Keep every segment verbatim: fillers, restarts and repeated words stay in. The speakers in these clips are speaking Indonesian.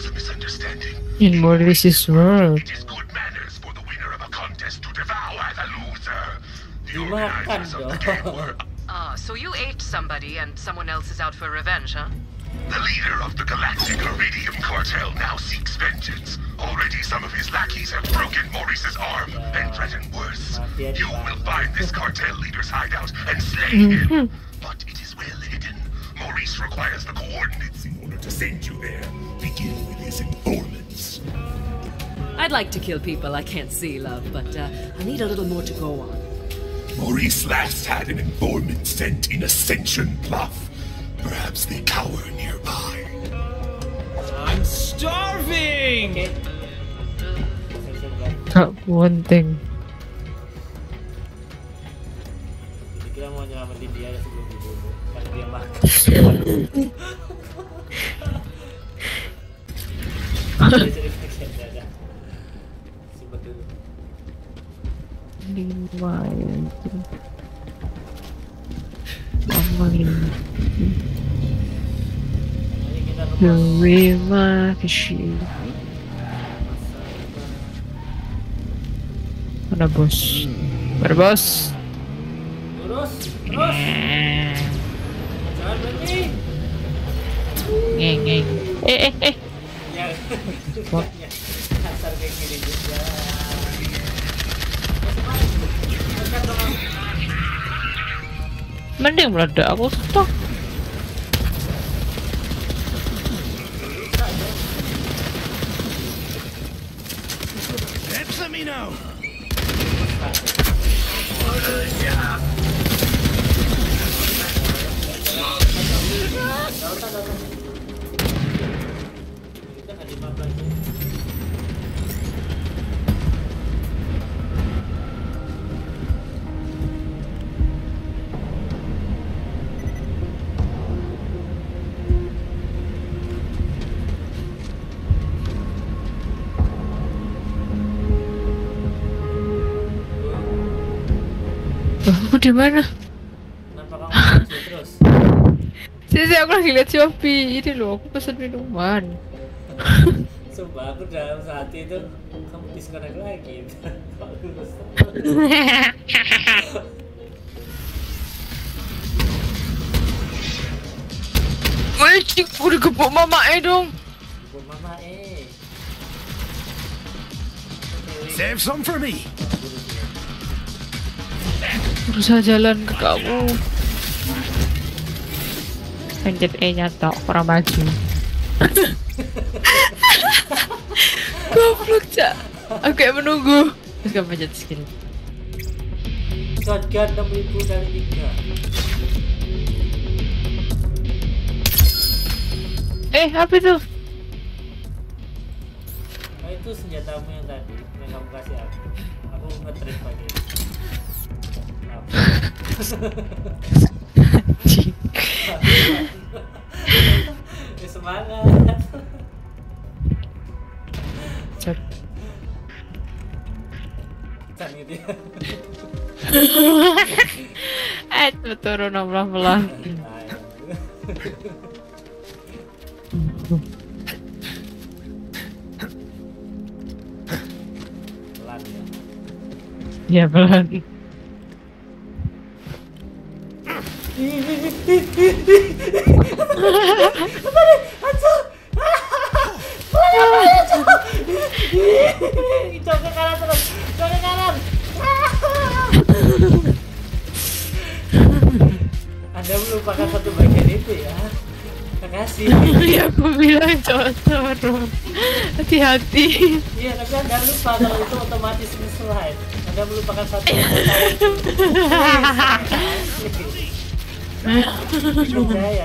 was a misunderstanding. In Maurice's world. It is good manners for the winner of a contest to devour the loser. The organizers of the game were... Ah, so you ate somebody and someone else is out for revenge, huh? The leader of the Galactic Iridium Cartel now seeks vengeance. Already some of his lackeys have broken Maurice's arm and threaten worse. You will find this cartel leader's hideout and slay him. But it is well hidden. Maurice requires the coordinates in order to send you there. Begin with his informants. I'd like to kill people I can't see, love, but uh, I need a little more to go on. Maurice last had an informant sent in Ascension Bluff. Perhaps they cower nearby. I'm starving! Okay. Got one thing. Kita mau nyelamatin dia sebelum dibunuh karena dia makan. Simpan dulu. Lima itu. Mama ini. Terima kasih. Mana bos? Mana bos? Terus, terus. Jangan berhenti. Ngeng ngeng. Eh eh eh. Ya. Kasar kayak gini juga. Mending meledak aku stok. Let me know. Aku di mana? Kenapa kamu terus? Sisi aku lagi lihat Shopee. Ini loh, aku pesan minuman. Sumpah aku dalam saat itu kamu disconnect lagi. Wih, cik, udah gebuk mama eh dong. Buat mama eh. Save some for me. Berusaha jalan ke kamu. Pencet E nya tok, orang maju. Goblok, Cak. Aku kayak menunggu. Terus kamu pencet skill. Shotgun enam ribu kali tiga. Eh, apa itu? Nah itu senjatamu yang tadi yang kamu kasih aku. Aku nge-trade pakai itu. Ya semangat. Cek. Kan gitu ya. Eh, turun pelan-pelan. Pelan ya. Ya pelan. Jauh ke kanan terus, jauh ke kanan. Anda melupakan satu bagian itu ya. Makasih. Ya aku bilang cocok. Hati-hati. Iya, tapi Anda lupa kalau itu otomatis slide. Anda melupakan satu bagian. Percaya,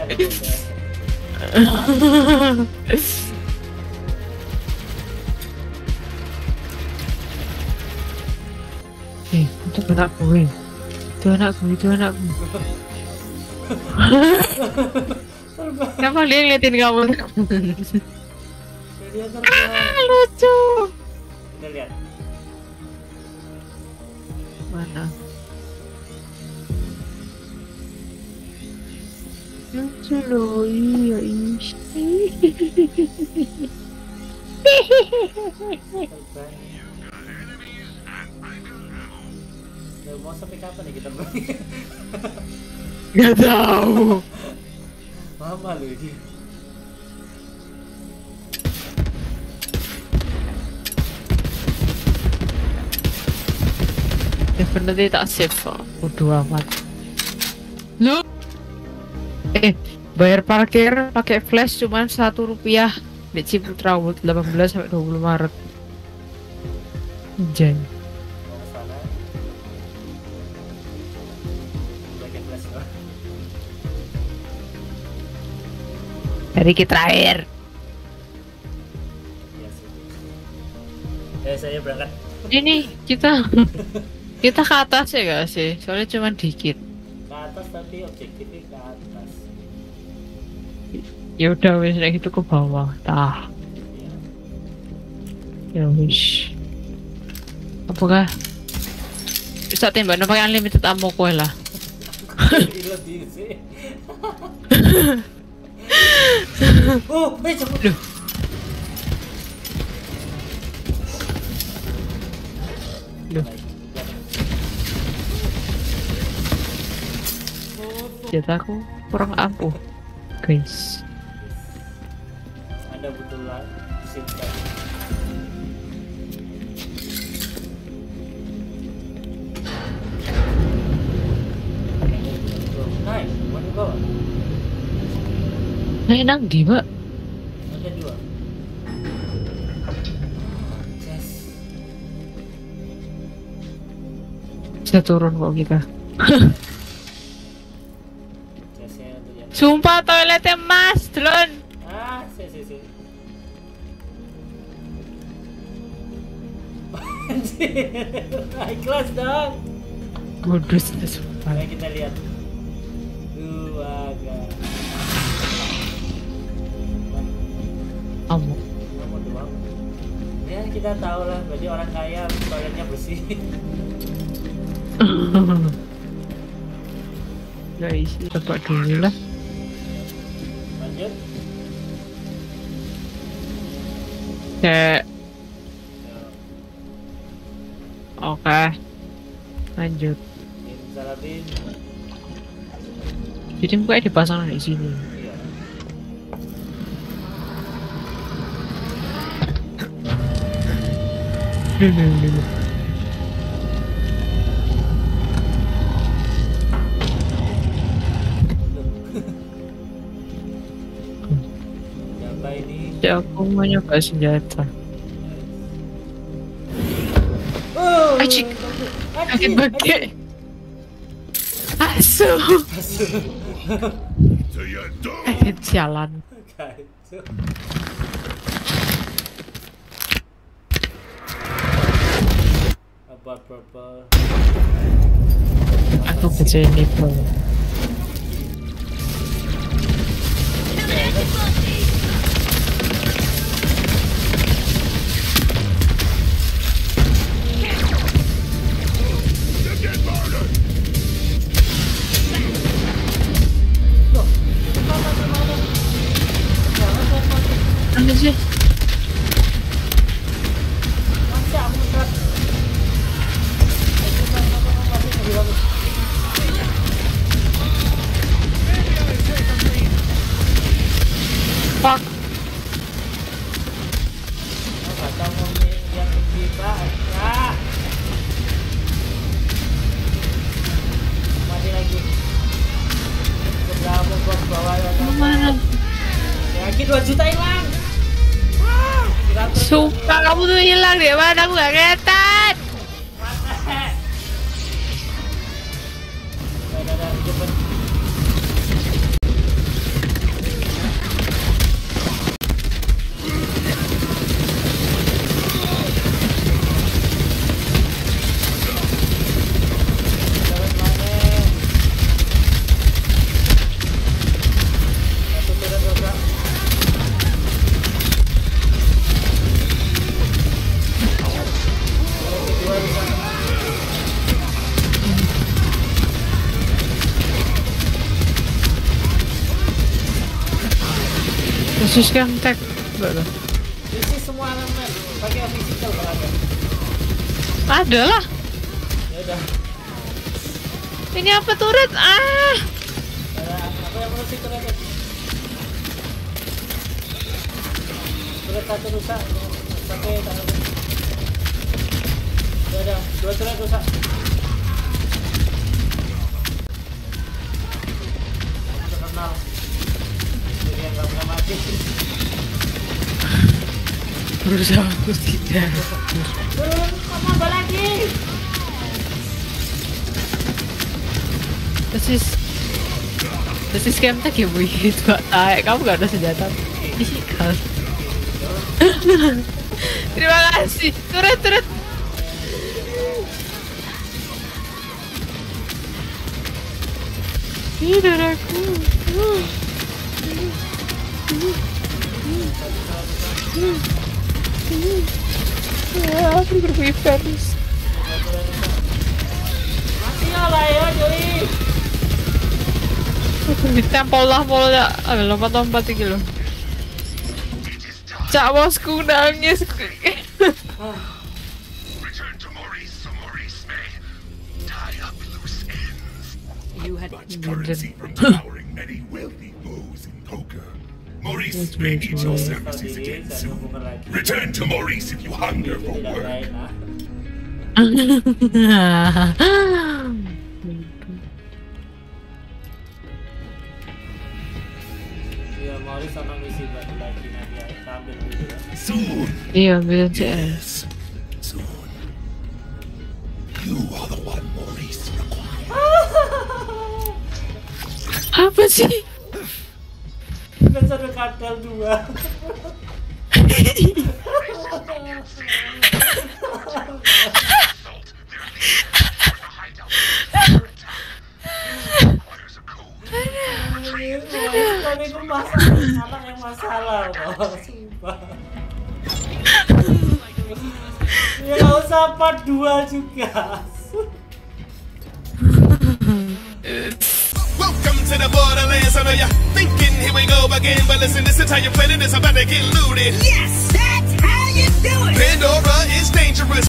Eh, itu anakku, eh. Itu anakku, itu anakku. Kenapa dia ngeliatin kamu? Dia terbang. Lucu. Kita lihat. Mana? Lucu loh, iya isi. Terbang. Nah, mau sampai kapan nih kita terbang? Gak tahu. Lama lu ini. Definitely tak safe. Bodoh amat. Lu? Eh, bayar parkir pakai flash cuman satu rupiah. Di Ciputra World delapan belas sampai dua puluh Maret. Anjay. Mau ke sana. Pakai flash kok. Hari kita terakhir. Iya sih. Eh, saya berangkat. Ini kita kita ke atas ya gak sih? Soalnya cuman dikit. Ke atas tapi objektifnya ke atas. Ya udah wes nek itu ke bawah. Tah. Iya. Ya wis. Apakah bisa tembak pakai unlimited ammo kowe lah. Gila diri sih. Oh, eh cepet. Loh. Loh. Jataku kurang ampuh, guys. Anda butuh lah simpan. Hai, mana kau? Nah, nang di mbak. Ada dua. Yes. Bisa turun kok kita. Jasnya untuk yang. Sumpah toiletnya mas, drone. Ah, si si si. High class dong. Bodoh sudah sumpah. Mari kita lihat. Dua agak. Ammo. Kamu doang. Ya kita tahu lah, berarti orang kaya toiletnya bersih. Guys, coba dulu lah. Lanjut. Cek. Oke. Lanjut. Bin Salabin. Jadi mukanya dipasang di sini. Iya. Dulu dulu. Siapa ini? Ya aku mau nyoba senjata. Oh, Acik. Kaget Acik. banget. Asu. To your doom! Kaget sialan. Kacau. Apa purple? Aku baca ini bro. Apa sih? Masa aku ngetrap? Aku kan apa masih lebih bagus. Fuck. Oh, nggak tahu mau mi- yang tinggi pak. Ya. Mati lagi. Seberapa gua bawa yang Mana? lagi dua juta hilang. Wah, diatur. Sumpah kamu tuh hilang deh mana? Aku gak kelihatan. Dah, dah, dah, cepet. Cepet mana? Satu turun dosa. Kedua di sana. Khusus kan tag. Enggak lah. Isi semua elemen pakai physical kalau ada. Ada lah. Ya udah. Ini apa turret? Ah. Ada apa yang perlu sih turret? Turret satu rusak. Pakai tak ada. Ya udah, dua turret rusak. Terkenal. Jadi yang nggak pernah mati. Berusaha aku tidak. Turun, tambah lagi. Das ist Das ist game tag ya, Bu. Itu taek, kamu gak ada senjata. Isikal. Terima kasih. Turret, turret. Tidur aku. Ya, aku berpifans. Mati lah ya, Joey. Ditempel lah polnya. Ada lompat-lompat iki lho. Cak bosku nangis. Return to Maurice so Maurice may tie up loose ends. You had Much currency from devouring many wealthy bows in poker. Maurice may need your services again soon. Return to Maurice if you hunger for Tidak work. lain lah. Ya Maurice sama misi buat lagi nanti kita ambil dulu ya. Soon. Iya, bisa sih. Yes. Soon. You are the one Maurice requires. Apa sih? Kan satu kartel dua. Ini itu masalah, anak yang masalah loh, sumpah. Ya nggak usah part dua juga. Welcome to the borderlands. I know you're thinking, here we go again. But listen, this entire planet is about to get looted. Yes, that's how you do it. Pandora is dangerous.